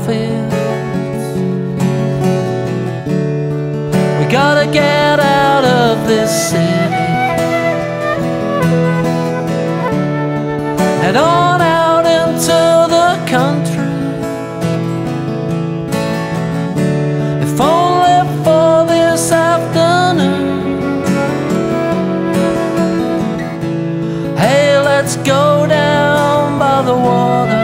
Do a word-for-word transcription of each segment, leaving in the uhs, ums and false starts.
fields. We gotta get out of this city, head on out into the country. If only for this afternoon. Hey, let's go down by the water,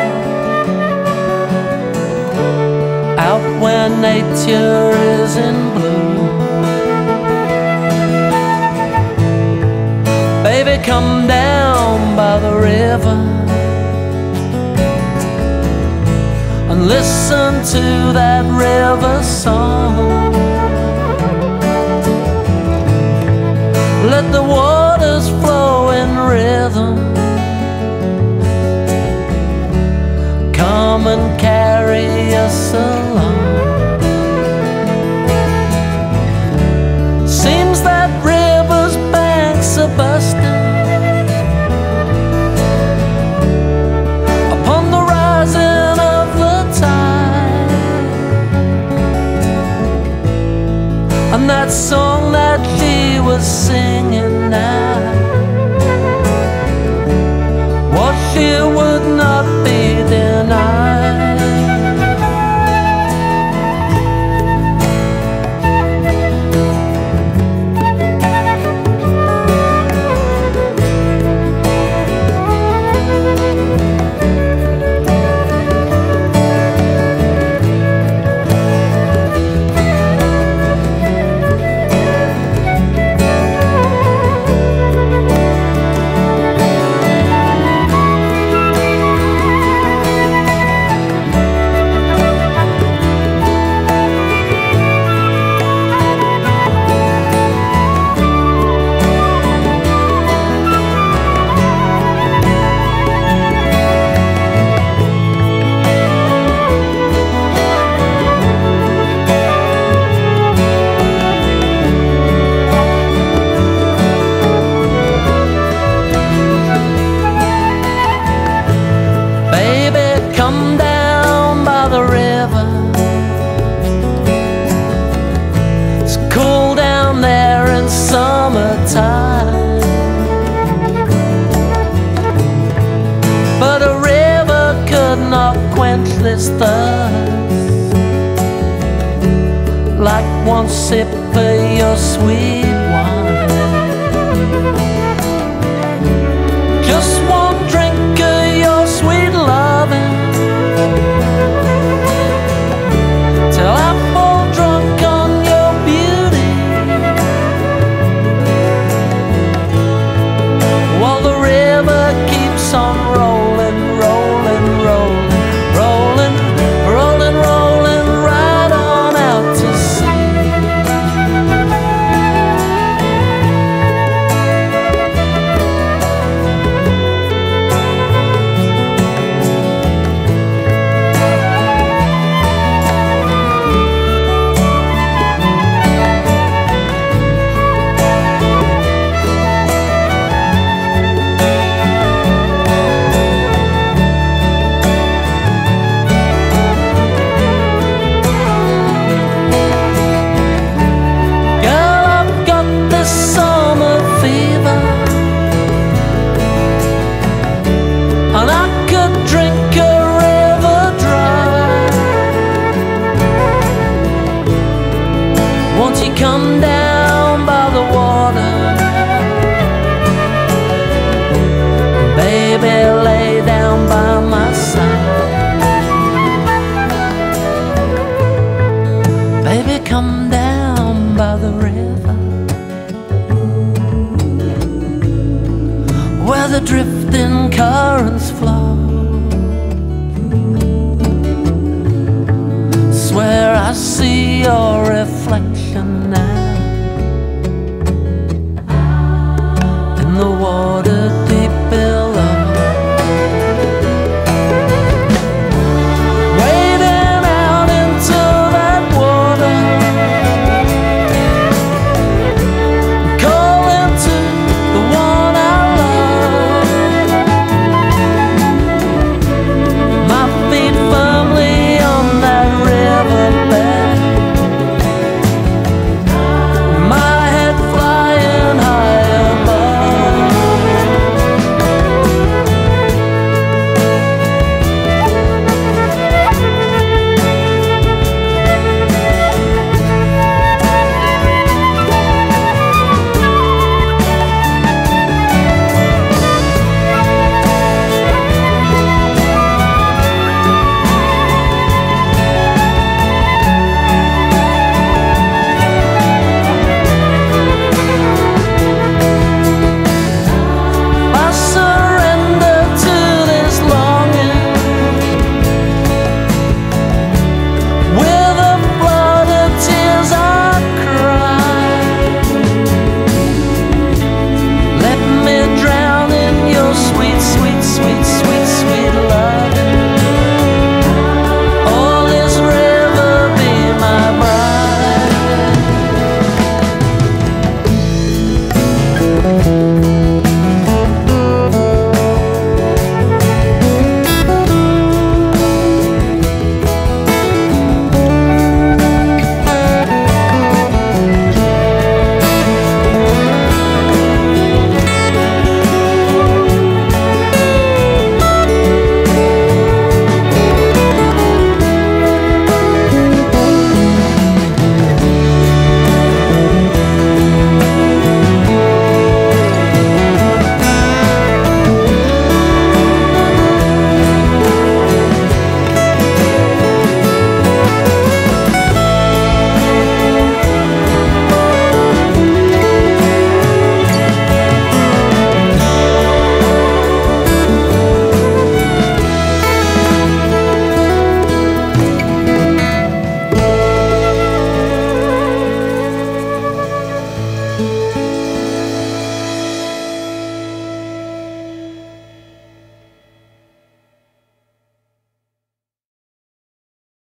out where nature is in bloom. Baby, come down by the river and listen to that river song. Let the waters flow in rhythm, come and carry us along. Seems that river's banks are busting upon the rising of the tide, and that song that she was singing now, what she would not be denied. Come down by the river, it's cool down there in summertime, but a river could not quench this thirst like one sip of your sweet wine. Just one drink of your sweet loving, till I fall drunk on your beauty, while the river keeps on rolling, rolling, rolling, rolling, rolling, rolling right on out to sea. And I could drink a river dry. Won't you come down by the water, baby, lay down by my side. Baby, come down by the river, where the drifting currents flow.